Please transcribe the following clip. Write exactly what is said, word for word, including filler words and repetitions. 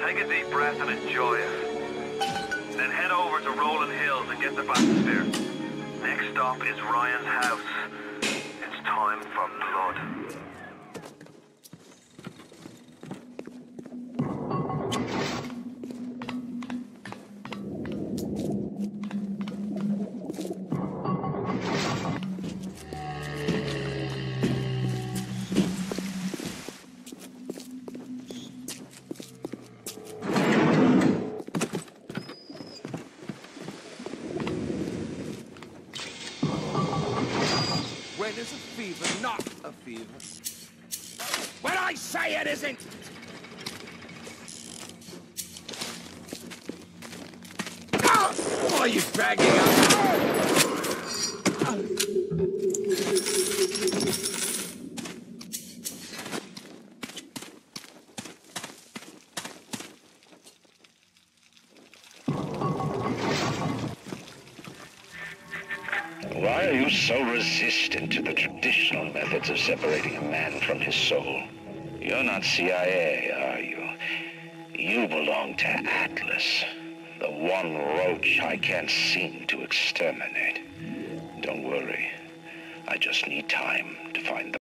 Take a deep breath and enjoy it. Then head over to Rolling Hills and get the bathysphere. Next stop is Ryan's house. It's time for blood. When is a fever not a fever? When I say it isn't! Ah! Why are you dragging up? Why are you so resistant to the traditional methods of separating a man from his soul? You're not C I A, are you? You belong to Atlas, the one roach I can't seem to exterminate. Don't worry. I just need time to find the